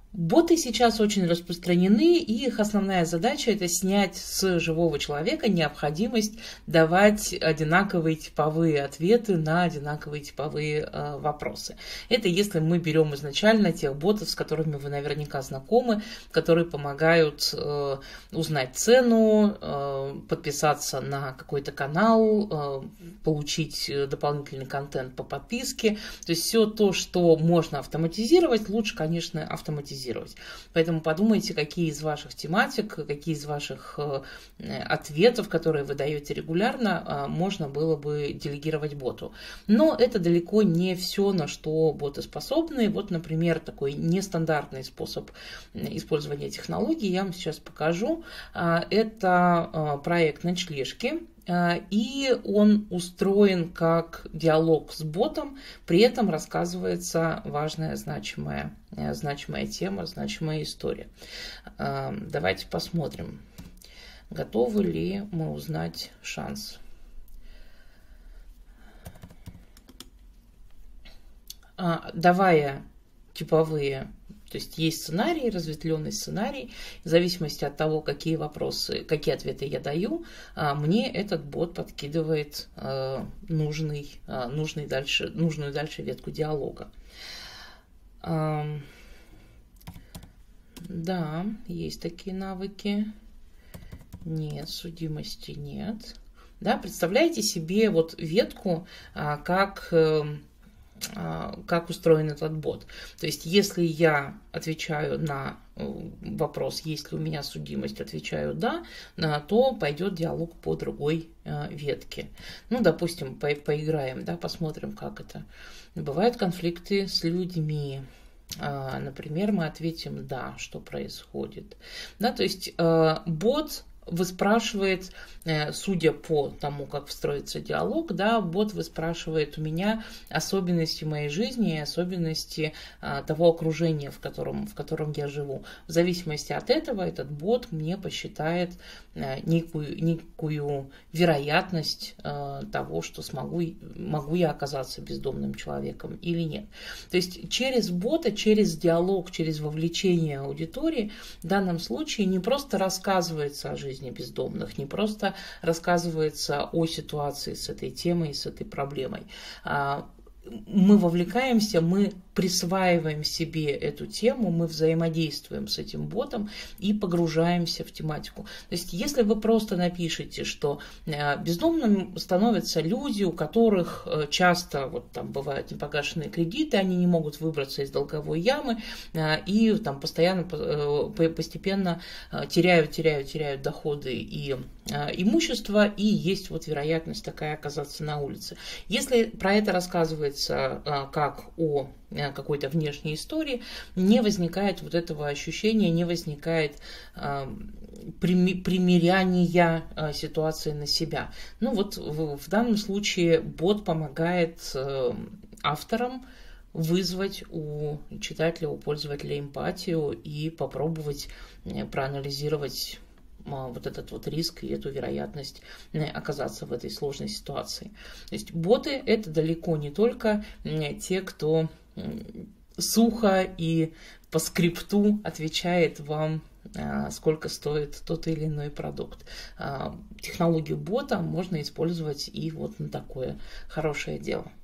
Боты сейчас очень распространены, и их основная задача – это снять с живого человека необходимость давать одинаковые типовые ответы на одинаковые типовые вопросы. Это если мы берем изначально тех ботов, с которыми вы наверняка знакомы, которые помогают узнать цену, подписаться на какой-то канал, получить дополнительный контент по подписке. То есть все то, что можно автоматизировать, лучше, конечно, автоматизировать. Поэтому подумайте, какие из ваших тематик, какие из ваших ответов, которые вы даете регулярно, можно было бы делегировать боту. Но это далеко не все, на что боты способны. Вот, например, такой нестандартный способ использования технологий я вам сейчас покажу. Это проект «Ночлежки». И он устроен как диалог с ботом, при этом рассказывается важная, значимая тема, значимая история. Давайте посмотрим, готовы ли мы узнать шанс. Давая типовые, то есть есть сценарий, разветвленный сценарий, в зависимости от того, какие вопросы, какие ответы я даю, мне этот бот подкидывает нужную дальше ветку диалога. Да, есть такие навыки. Нет, судимости нет. Да, представляете себе вот ветку, как устроен этот бот. То есть, если я отвечаю на вопрос, есть ли у меня судимость, отвечаю «да», то пойдет диалог по другой ветке. Ну, допустим, поиграем, да, посмотрим, как это. Бывают конфликты с людьми. Например, мы ответим «да», что происходит. Да, то есть, бот выспрашивает, судя по тому, как встроится диалог, да, бот выспрашивает у меня особенности моей жизни и особенности того окружения, в котором я живу. В зависимости от этого этот бот мне посчитает некую вероятность того, что могу я оказаться бездомным человеком или нет. То есть через бота, через диалог, через вовлечение аудитории в данном случае не просто рассказывается о жизни бездомных, не просто рассказывается о ситуации с этой темой, с этой проблемой. Мы вовлекаемся, мы присваиваем себе эту тему, мы взаимодействуем с этим ботом и погружаемся в тематику. То есть, если вы просто напишете, что бездомными становятся люди, у которых часто вот, там, бывают непогашенные кредиты, они не могут выбраться из долговой ямы и там, постепенно теряют доходы и имущество, и есть вот вероятность такая оказаться на улице. Если про это рассказывается как о какой-то внешней истории, не возникает вот этого ощущения, не возникает примеряния ситуации на себя. Ну вот в данном случае бот помогает авторам вызвать у читателя, у пользователя эмпатию и попробовать проанализировать вот этот вот риск и эту вероятность оказаться в этой сложной ситуации. То есть боты – это далеко не только те, кто сухо и по скрипту отвечает вам, сколько стоит тот или иной продукт. Технологию бота можно использовать и вот на такое хорошее дело.